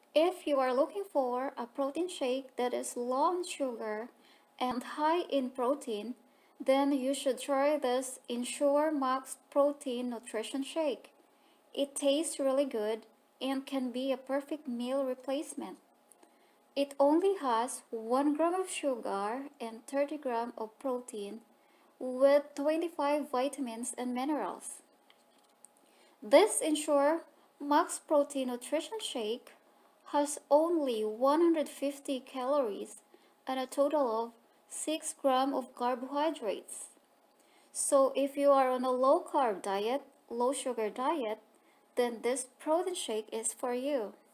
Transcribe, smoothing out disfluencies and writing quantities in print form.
If you are looking for a protein shake that is low in sugar and high in protein, then you should try this Ensure Max Protein Nutrition Shake. It tastes really good and can be a perfect meal replacement. It only has 1 gram of sugar and 30 grams of protein with 25 vitamins and minerals. This Ensure Max Protein Nutrition Shake has only 150 calories and a total of 6 grams of carbohydrates. So if you are on a low carb diet, low sugar diet, then this protein shake is for you.